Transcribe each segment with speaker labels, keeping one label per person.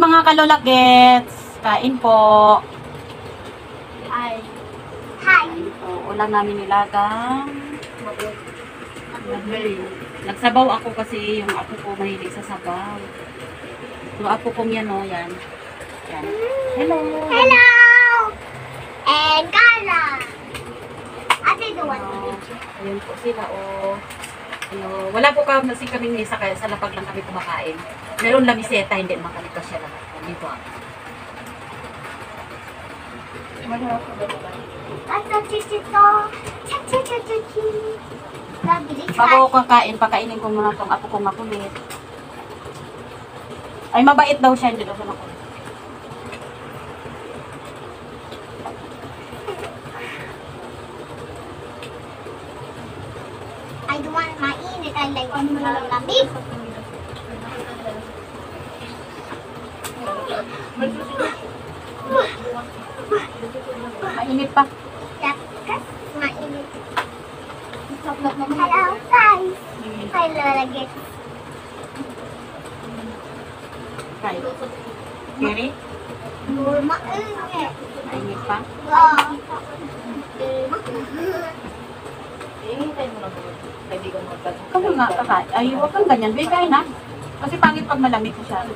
Speaker 1: mga kalulagets. Kain po.
Speaker 2: Hi. Hi.
Speaker 1: So, ulam namin nilagang. Nagsabaw ako kasi yung apo ko mahilig sa sabaw. Yung apo kong yan o, yan. Yan. Hello.
Speaker 2: Hello. And Carla. Ate Duwan.
Speaker 1: Ayun po sila o. Wala po kasi kami isa kaya sa lapag lang kami kumakain. Meron lamiseta, hindi naman kami kasya lang. Dito ako.
Speaker 2: Ate Chichito. Chichichichichi.
Speaker 1: Bago ako kakain, pakainin ko muna itong apo kong makulit. Ay, mabait daw siya, hindi daw siya makulit.
Speaker 2: I don't want mainit. I like malamig.
Speaker 1: Mainit pa.
Speaker 2: Yep, mainit. Hello, guys. Hi, Lola Git.
Speaker 1: Right. Kiri?
Speaker 2: Mainit.
Speaker 1: Mainit pa.
Speaker 2: Wow.
Speaker 1: Kasi nga, kakain. Ay, huwag kang ganyan. Bigay na. Kasi pangit pag malamig siya.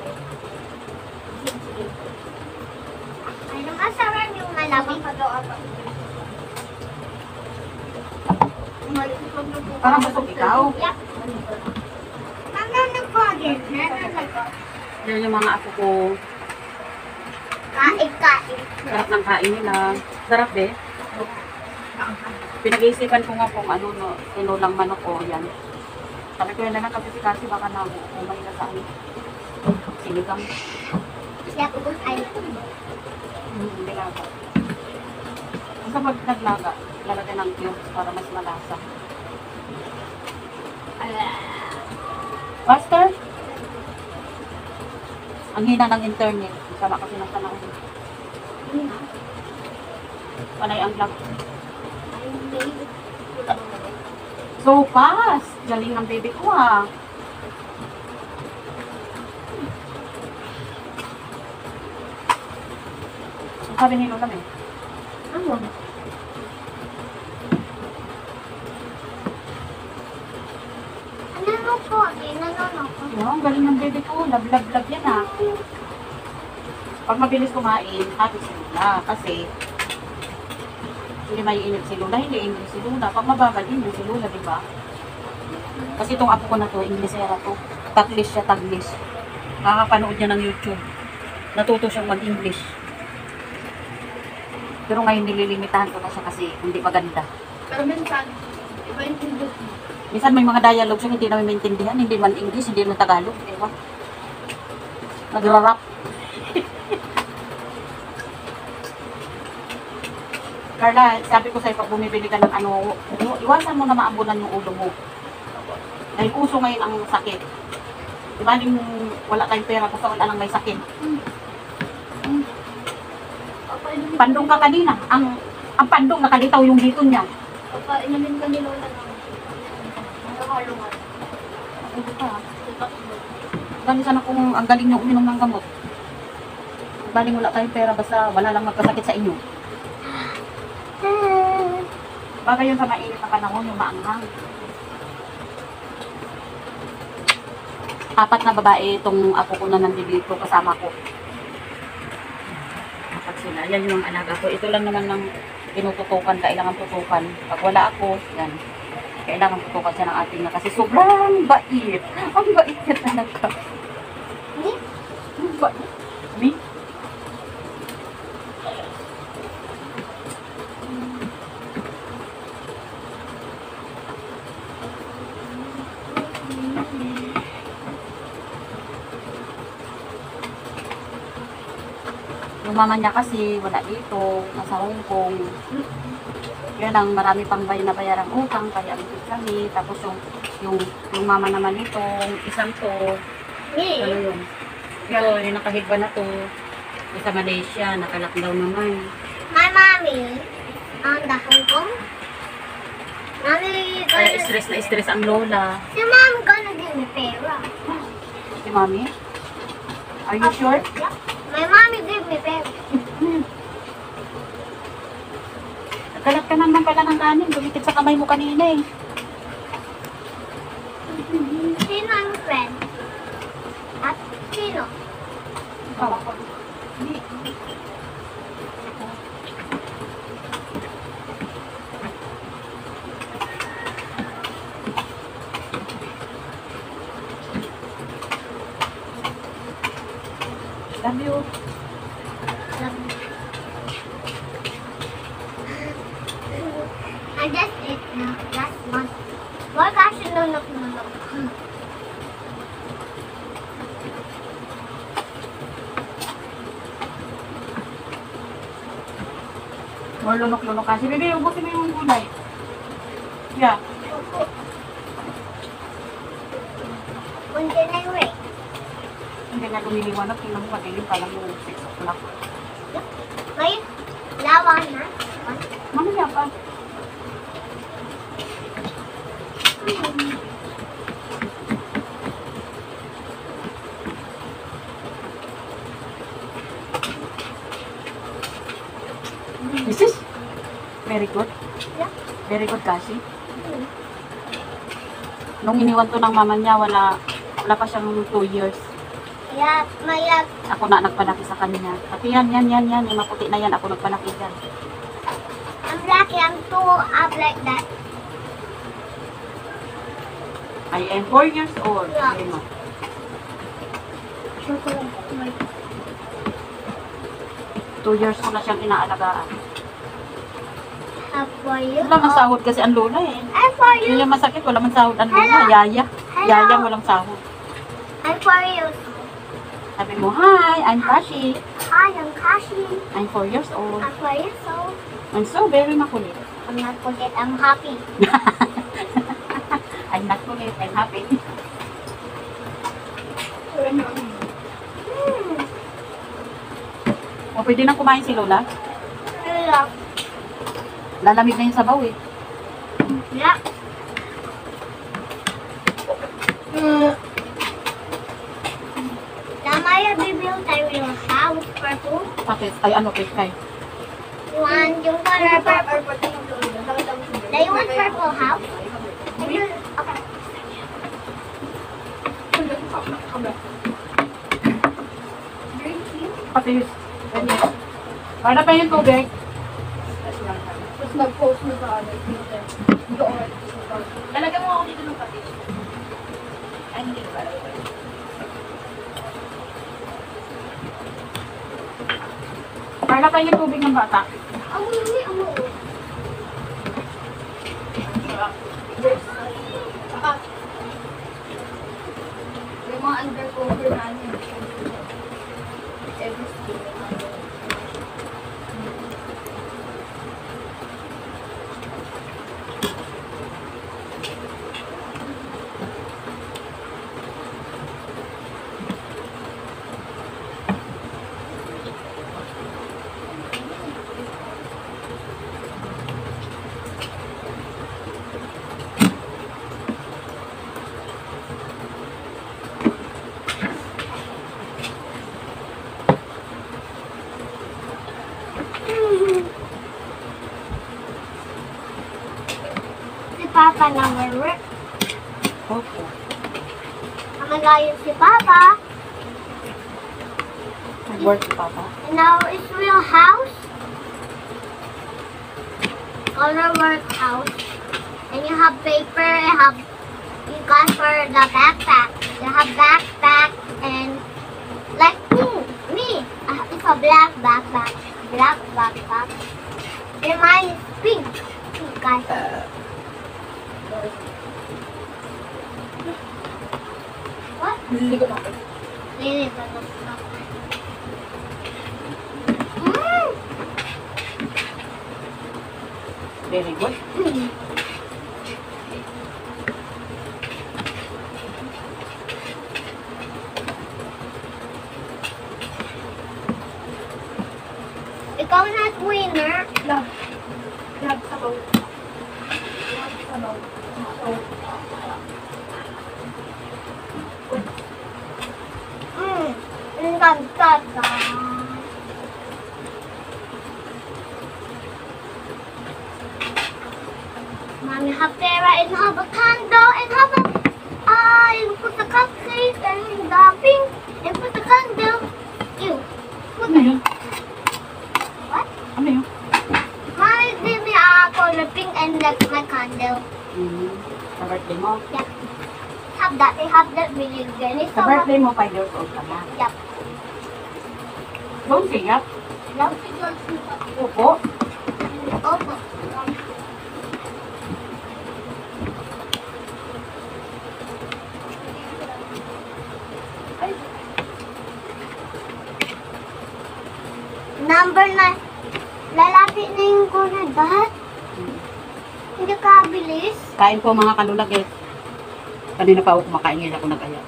Speaker 2: Ay, masarap yung malamig.
Speaker 1: Parang busog ikaw.
Speaker 2: Yep. Nananagpagin.
Speaker 1: Yan yung mga apo ko.
Speaker 2: Kain.
Speaker 1: Sarap ng kain nila. Sarap eh. Pinag-iisipan ko nga kung ano, no, tinulang manok ko, yan. Sabi ko yan na lang kasi baka na umay na sa amin. Sinigang.
Speaker 2: Yep. Ay.
Speaker 1: Hindi nga ba. Basta pag naglaga, lalagay ng cubes para mas malasa. Master? Ang hina ng internet. Sama kasi ng panahon. Panay ang vlog. So fast! Galing ng baby ko ah. Ang sabi ni Lola eh.
Speaker 2: Ano? Ano po? Ano po?
Speaker 1: Ang galing ng baby ko. Love yan ah. Pag mabilis kumain, happy si Lola. Kasi hindi may init si Lola, hindi English si Lola. Pag mabagal, hindi si Lola, di ba? Kasi itong apo ko na to, Inglesera to. Taglish siya, taglish. Nakakapanood niya ng YouTube. Natuto siyang mag-English. Pero ngayon nililimitahan ko na siya kasi hindi maganda.
Speaker 2: Pero minsan, iba yung tindot mo.
Speaker 1: Minsan may mga dialogue siya hindi namin maintindihan, hindi man English, hindi man Tagalog. Ewan. Nagra-rap. Carla, sabi ko sa'yo, pag bumibili ka ng ano, iwasan mo na maambunan yung ulo mo. Dahil uso ngayon ang sakit. Diba yung wala tayong pera, basta wala lang may sakit. Pandong ka kanina. Ang pandong nakalitaw yung dito niya.
Speaker 2: Papa, inamin ka ni Lola ng nakakalungan.
Speaker 1: Hindi ka. Galing sana kung ang galing nyo uminom ng gamot. Galing wala tayong pera, basta wala lang magkasakit sa inyo. Bagay yun sa mainit na panahon, yung maanghang. 4 na babae itong apo ko na nandito kasama ko. Kapag sila, yan yung mga alaga ko. Ito lang naman ng tinututukan, kailangan tutukan. Pag wala ako, yan. Kailangan tutukan siya ng ating na kasi sobrang bait. Ang bait ka talaga. Ang bait. Me? Yung mama niya kasi wala dito, nasa Hong Kong. Yan ang marami pang na bayarang utang, kaya ikot kami. Tapos yung mama naman nito, isang to, ano yun? Yung nakahigba na to, sa Malaysia, naka-lockdown naman.
Speaker 2: My mommy on the Hong Kong. Mommy,
Speaker 1: Kaya stress na stress ang lola.
Speaker 2: si mom gonna give me pera.
Speaker 1: Si mami? Are you sure?
Speaker 2: Yeah. My mommy gave me pen.
Speaker 1: Nagkalat ka naman pala ng kanin. Dumikit sa kamay mo kanina eh.
Speaker 2: Sino ang friend? At sino?
Speaker 1: Oh. Hindi. Love you.
Speaker 2: I just ate now. That's one. Why gosh, no.
Speaker 1: More lunok-lunok kasi. Bebe, ubusin mo yung gulay. Yeah.
Speaker 2: Until I wait.
Speaker 1: Hindi nga lumiliwanag. Tingnan mo madilim pa lang yung 6 o'clock.
Speaker 2: May lawa na.
Speaker 1: Mamaya pa. This is very good.
Speaker 2: Yeah.
Speaker 1: Very good kasi. Nung iniwan to ng mama niya, wala pa siyang 2 years.
Speaker 2: Yeah, my
Speaker 1: Ako na nagpalaki sa kanya. Pati yan. Yung maputi na yan, ako nagpalaki dyan.
Speaker 2: I'm lucky I'm too up like that.
Speaker 1: I am 4 years old.
Speaker 2: Yeah.
Speaker 1: Sabi mo.
Speaker 2: Sure ko lang.
Speaker 1: 2 years ko na siyang inaalagaan.
Speaker 2: For you.
Speaker 1: Wala mang sahod kasi ang lola eh.
Speaker 2: I'm for you.
Speaker 1: Yun yung masakit, wala mang sahod ang lola.
Speaker 2: Hello.
Speaker 1: Yaya.
Speaker 2: Hello.
Speaker 1: Yaya walang sahod.
Speaker 2: I'm for you.
Speaker 1: Sabi mo, hi, I'm Kashi.
Speaker 2: Hi, I'm Kashi.
Speaker 1: I'm 4 years old.
Speaker 2: I'm for you, so
Speaker 1: I'm so very makulit.
Speaker 2: I'm not forget I'm happy.
Speaker 1: I'm not kulit, I'm happy. O, pwede na kumain si Lola.
Speaker 2: Yeah.
Speaker 1: Lalamig na yung sabaw eh.
Speaker 2: Yeah. Maya, bibuild tayo yung house, purple.
Speaker 1: Bakit? Ay, ano, kay.
Speaker 2: You want yung color purple? Do you want purple house? Okay.
Speaker 1: Pati, para pa yung tubig.
Speaker 3: Tapos nag-post mo sa ano, Twitter. Doon.
Speaker 1: Lalagyan mo ako dito ng pati. Ay, hindi ba? Para pa yung tubig ng bata.
Speaker 2: Ang hindi, ang oo.
Speaker 3: Yung mga undercover namin. Every school.
Speaker 2: Si Papa nag-work.
Speaker 1: Okay.
Speaker 2: Ang malayo si Papa.
Speaker 1: Nag-work si Papa.
Speaker 2: And now it's real house. Color work house. And you have paper, you got for the backpack. You have backpack and like me. It's a black backpack. Black backpack. And mine is pink. Pink guys. What?
Speaker 3: Naliligo na ako.
Speaker 2: Lili,
Speaker 1: Very good.
Speaker 2: Ikaw na winner.
Speaker 3: Love. Love sabaw. Love sabaw. So,
Speaker 2: Ang You have pera and have a candle and have a you put the cupcake and the pink and put the candle. You put
Speaker 1: Ano yun?
Speaker 2: what?
Speaker 1: Ano yun?
Speaker 2: Mommy give me color pink and like my candle.
Speaker 1: Sa birthday mo?
Speaker 2: Have that. They have that really good. It's
Speaker 1: Sa
Speaker 2: so
Speaker 1: birthday mo, 5 years old ka na.
Speaker 2: Yep.
Speaker 1: Don't siyak.
Speaker 2: Yep.
Speaker 1: Opo.
Speaker 2: Opo. Number 9. Lalapit na yung corner dot. Hindi ka bilis.
Speaker 1: Kain po mga kalulagit. Kanina pa ako kumakain, ngayon ako nag-aya.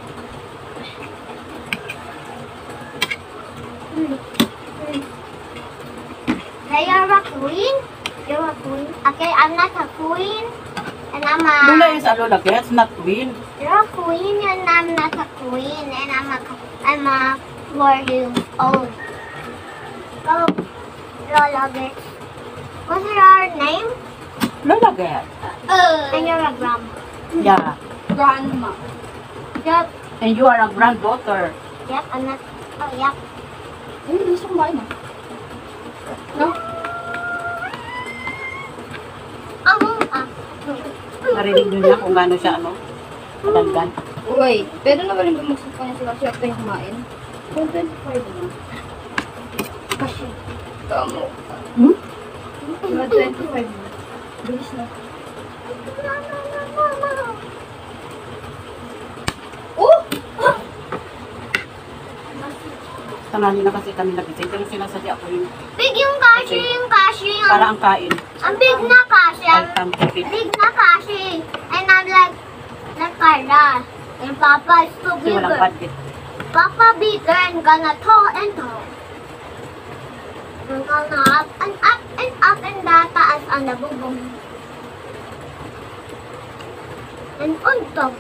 Speaker 2: You're a queen. You're a queen. Okay, I'm not a queen. And I'm a...
Speaker 1: Lula is a lulagit, not twin.
Speaker 2: You're a queen and I'm not a queen. And I'm a 4 years old. Go, Lola, bitch. What's your name?
Speaker 1: Lulagit.
Speaker 2: And you're a grandma.
Speaker 1: Yeah.
Speaker 3: Grandma.
Speaker 2: Yep.
Speaker 1: And you are a granddaughter.
Speaker 2: Yep, I'm not... Oh, yep.
Speaker 3: Ay, gusto ko kumain ah. No?
Speaker 1: Narinig nyo niya kung gaano siya, ano, kadalgan.
Speaker 3: Uy, pwede na ba rin bumagsak pa niya sila siya tayo kumain? 125 na. Kasi, tamo.
Speaker 1: Hmm?
Speaker 3: 125 na. Bilis na. Oh!
Speaker 1: Tangali na kasi kami nagising, pero sinasadya ko yung
Speaker 2: Big yung kashi.
Speaker 1: para ang kain.
Speaker 2: Ang big na kashi.
Speaker 1: Ay, tangkipit.
Speaker 2: Big na kashi. And I'm like Carla. And Papa is too
Speaker 1: Kasi walang
Speaker 2: bigger.
Speaker 1: budget.
Speaker 2: Papa bigger and gonna tall and tall. And gonna up and up and up and tataas ang nabubong. And on top.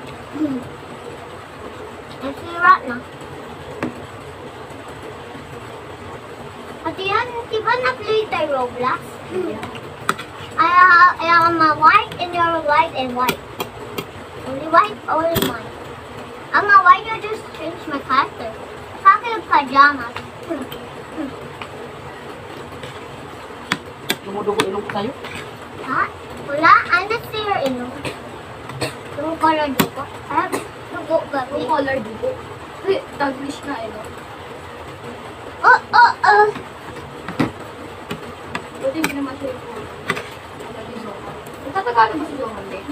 Speaker 2: And sira na. At yan, di ba na-play tayo Roblox? I am a white and you're white and white. Only white, only mine. I'm a white, you just change my character. Sa akin yung pajamas.
Speaker 1: Dumudugo ilong ko sa'yo.
Speaker 2: Ha? Wala, I'm not your ino. Yung color dito. Ah, dugo
Speaker 3: Yung
Speaker 2: gabi.
Speaker 3: color dito. Uy, Taglish na eh, no?
Speaker 2: Oh.
Speaker 3: Buti hindi naman siya yung color. Lagi Zohan. Nagtatagalog ba si Zohan din?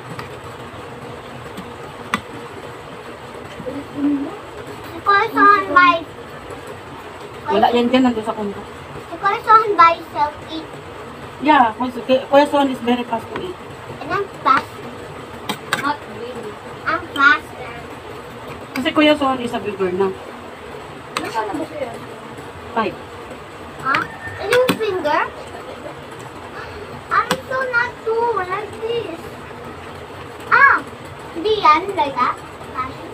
Speaker 2: Si Corson by...
Speaker 1: Wala yan dyan, nandun sa kundo.
Speaker 2: Si Corson by self-eat.
Speaker 1: Yeah, Kuya Son is very fast to eat.
Speaker 2: And I'm fast.
Speaker 3: Not really.
Speaker 2: I'm faster.
Speaker 1: Kasi Kuya Son is a bigger na.
Speaker 3: Nasaan na ba siya?
Speaker 1: 5.
Speaker 2: Ha? And yung finger? I'm so not too like this. Ah! Hindi yan, like that. Fashion.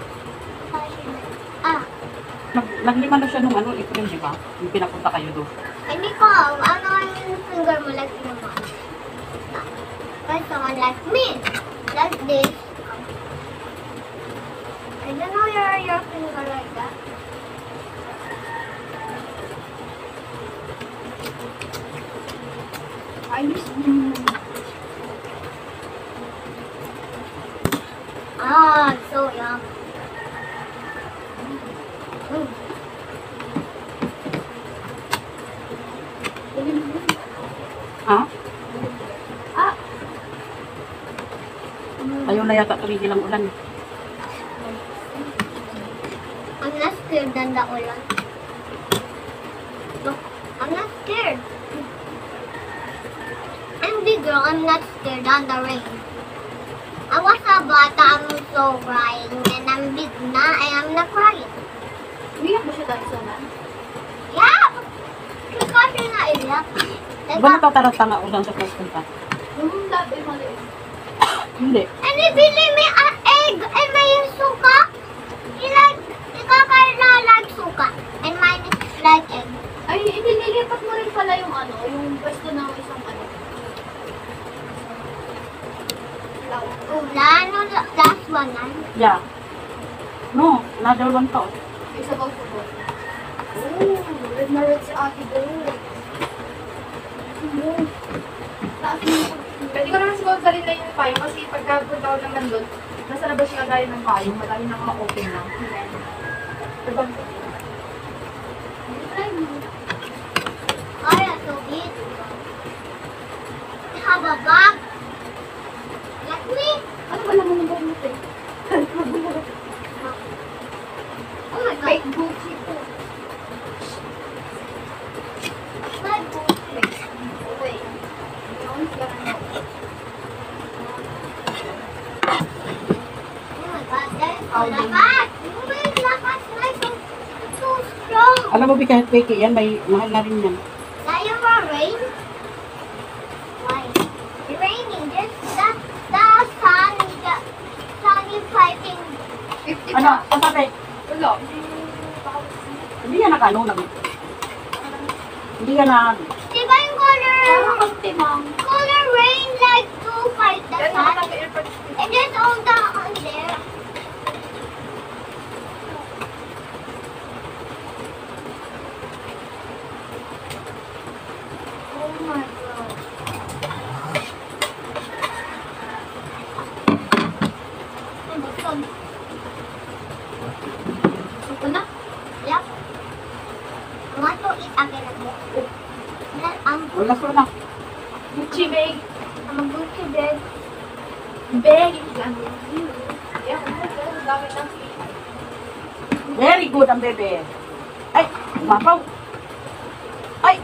Speaker 2: Ah.
Speaker 1: Naglima na siya nung ano, April, di ba? Yung pinapunta kayo doon.
Speaker 2: Hindi ko, ano yung finger mo like naman? But someone like me. Like this. I don't know your finger like that.
Speaker 3: I miss
Speaker 2: Ah, it's so yum.
Speaker 1: Ha?
Speaker 2: Ah.
Speaker 1: Ayaw na yata tumigil ang ulan.
Speaker 2: I'm not scared than the ulan. Look, I'm not scared. I'm big girl, I'm not scared than the rain. I was a bata, I'm so crying, and I'm big na, and I'm not crying.
Speaker 3: Umiyak ba siya dahil sa ulan?
Speaker 2: Yeah! Because you're not iyak.
Speaker 1: Di ba natataranta nga ulan sa pupunta?
Speaker 3: Yung labi maliit.
Speaker 1: Hindi.
Speaker 2: And ibili me an egg, and may suka. Ikakarna like suka, and mine is like egg.
Speaker 3: Ay, inililipat mo rin pala yung ano, yung pwesto ng isang ano.
Speaker 2: banan?
Speaker 1: Yeah. No, another one to.
Speaker 3: Isa daw po po. Oh, red na red si ate doon. Pwede ko naman siguro dali na yung payong kasi pagkapunta ko naman doon, nasa labas yung gaya ng payong, madami na ma-open na. Diba?
Speaker 2: Oh, that's so beautiful. You have a bag? Let me?
Speaker 3: Ano ba naman yung gamit eh?
Speaker 2: Oh my god.
Speaker 3: Fake Gucci po.
Speaker 2: My book.
Speaker 3: Wait. Yung sila na
Speaker 2: Oh my god, there's so lakas. May lakas na so strong.
Speaker 1: Alam mo, kahit fake yan, may mahal na rin yan.
Speaker 2: Now you want rain? Why? It's raining. Just the sun is fighting.
Speaker 3: 50
Speaker 1: Ano?
Speaker 3: pa.
Speaker 1: Ang sabi?
Speaker 3: Wala.
Speaker 1: Hindi yan nakano lang. Hindi yan na...
Speaker 2: Di ba yung color rain like to fight the
Speaker 3: Yan
Speaker 2: sun?
Speaker 3: naman ang airpods.
Speaker 2: And there's all the on there. Oh my god. Ay, buksan.
Speaker 3: Ito na.
Speaker 2: Yep. I want to eat again a bit. And then
Speaker 1: Wala ko na.
Speaker 3: Gucci bag.
Speaker 2: I'm a Gucci bag.
Speaker 3: Bag. Ano yun? Yan, ang dami ng
Speaker 1: Very good ang bebe. Ay, mapaw. Ay!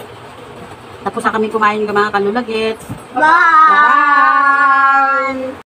Speaker 1: Tapos na kami kumain ng mga kanulagets.
Speaker 2: Bye!
Speaker 1: Bye!